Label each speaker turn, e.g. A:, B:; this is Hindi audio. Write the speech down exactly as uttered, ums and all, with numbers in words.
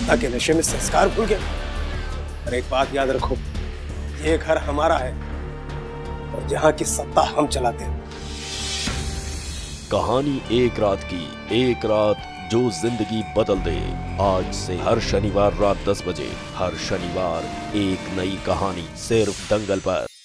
A: सत्ता के नशे में संस्कार भूल गए। और एक बात याद रखो, ये घर हमारा है और यहाँ की सत्ता हम चलाते हैं।
B: कहानी एक रात की, एक रात जो जिंदगी बदल दे। आज से हर शनिवार रात दस बजे, हर शनिवार एक नई कहानी, सिर्फ दंगल पर।